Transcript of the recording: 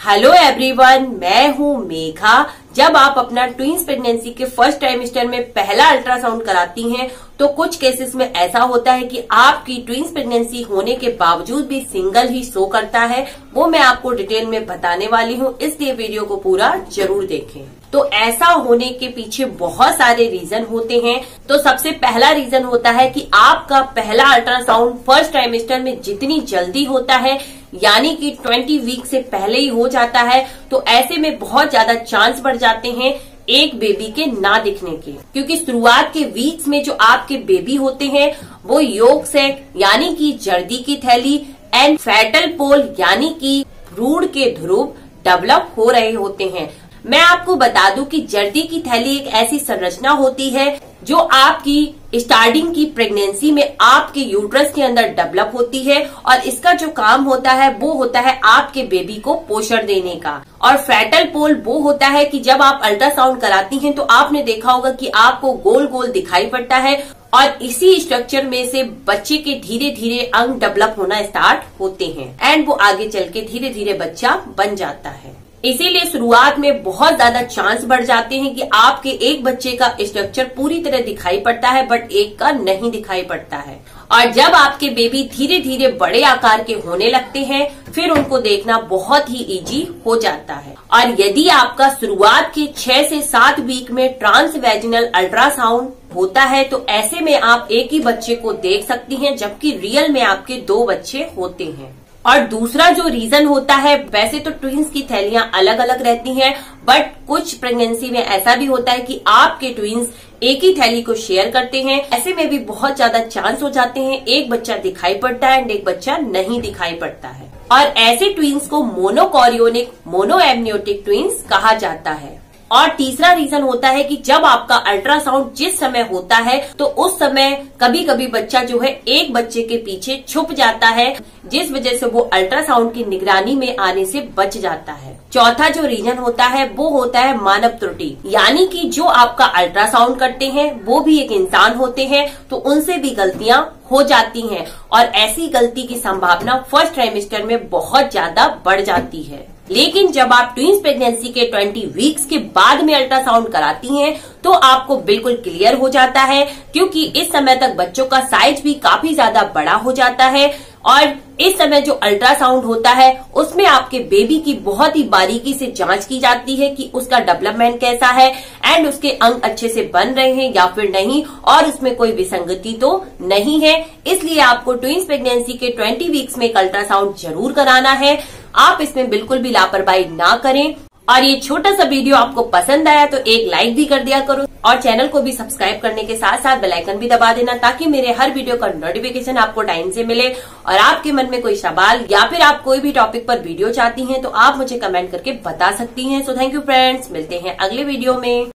Hello everyone, मैं हूँ मेघा। जब आप अपना ट्विंस प्रेगनेंसी के फर्स्ट ट्राइमेस्टर में पहला अल्ट्रासाउंड कराती हैं तो कुछ केसेस में ऐसा होता है कि आपकी ट्विंस प्रेगनेंसी होने के बावजूद भी सिंगल ही शो करता है। वो मैं आपको डिटेल में बताने वाली हूँ, इसलिए वीडियो को पूरा जरूर देखें। तो ऐसा होने के पीछे बहुत सारे रीजन होते हैं। तो सबसे पहला रीजन होता है कि आपका पहला अल्ट्रासाउंड फर्स्ट ट्राइमेस्टर में जितनी जल्दी होता है, यानी कि 20 वीक से पहले ही हो जाता है, तो ऐसे में बहुत ज्यादा चांस बढ़ जाते हैं एक बेबी के ना दिखने के। क्योंकि शुरुआत के वीक्स में जो आपके बेबी होते हैं वो योक सैक यानी कि जर्दी की थैली एंड फेटल पोल यानी कि भ्रूण के ध्रुव डेवलप हो रहे होते हैं। मैं आपको बता दूं कि जर्दी की थैली एक ऐसी संरचना होती है जो आपकी स्टार्टिंग की प्रेगनेंसी में आपके यूट्रस के अंदर डेवलप होती है, और इसका जो काम होता है वो होता है आपके बेबी को पोषण देने का। और फेटल पोल वो होता है कि जब आप अल्ट्रासाउंड कराती हैं तो आपने देखा होगा कि आपको गोल गोल दिखाई पड़ता है, और इसी स्ट्रक्चर में से बच्चे के धीरे धीरे अंग डेवलप होना स्टार्ट होते हैं एंड वो आगे चल के धीरे धीरे बच्चा बन जाता है। इसीलिए शुरुआत में बहुत ज्यादा चांस बढ़ जाते हैं कि आपके एक बच्चे का स्ट्रक्चर पूरी तरह दिखाई पड़ता है बट एक का नहीं दिखाई पड़ता है। और जब आपके बेबी धीरे धीरे बड़े आकार के होने लगते हैं फिर उनको देखना बहुत ही इजी हो जाता है। और यदि आपका शुरुआत के 6 से 7 वीक में ट्रांसवैजिनल अल्ट्रासाउंड होता है तो ऐसे में आप एक ही बच्चे को देख सकती हैं, जबकि रियल में आपके 2 बच्चे होते हैं। और दूसरा जो रीजन होता है, वैसे तो ट्विंस की थैलियां अलग अलग रहती हैं, बट कुछ प्रेगनेंसी में ऐसा भी होता है कि आपके ट्विंस एक ही थैली को शेयर करते हैं। ऐसे में भी बहुत ज्यादा चांस हो जाते हैं एक बच्चा दिखाई पड़ता है एंड एक बच्चा नहीं दिखाई पड़ता है। और ऐसे ट्विंस को मोनोकॉरियोनिक मोनोएमनियोटिक ट्विंस कहा जाता है। और तीसरा रीजन होता है कि जब आपका अल्ट्रासाउंड जिस समय होता है तो उस समय कभी कभी बच्चा जो है एक बच्चे के पीछे छुप जाता है, जिस वजह से वो अल्ट्रासाउंड की निगरानी में आने से बच जाता है। चौथा जो रीजन होता है वो होता है मानव त्रुटि, यानी कि जो आपका अल्ट्रासाउंड करते हैं वो भी एक इंसान होते हैं, तो उनसे भी गलतियां हो जाती हैं, और ऐसी गलती की संभावना फर्स्ट ट्राइमेस्टर में बहुत ज्यादा बढ़ जाती है। लेकिन जब आप ट्विंस प्रेगनेंसी के 20 वीक्स के बाद में अल्ट्रासाउंड कराती हैं तो आपको बिल्कुल क्लियर हो जाता है, क्योंकि इस समय तक बच्चों का साइज भी काफी ज्यादा बड़ा हो जाता है। और इस समय जो अल्ट्रासाउंड होता है उसमें आपके बेबी की बहुत ही बारीकी से जांच की जाती है कि उसका डेवलपमेंट कैसा है एंड उसके अंग अच्छे से बन रहे हैं या फिर नहीं, और उसमें कोई विसंगति तो नहीं है। इसलिए आपको ट्विंस प्रेगनेंसी के 20 वीक्स में एक अल्ट्रासाउंड जरूर कराना है। आप इसमें बिल्कुल भी लापरवाही ना करें। और ये छोटा सा वीडियो आपको पसंद आया तो एक लाइक भी कर दिया करो, और चैनल को भी सब्सक्राइब करने के साथ साथ बेल आइकन भी दबा देना, ताकि मेरे हर वीडियो का नोटिफिकेशन आपको टाइम से मिले। और आपके मन में कोई सवाल या फिर आप कोई भी टॉपिक पर वीडियो चाहती हैं तो आप मुझे कमेंट करके बता सकती हैं। सो थैंक यू फ्रेंड्स, मिलते हैं अगले वीडियो में।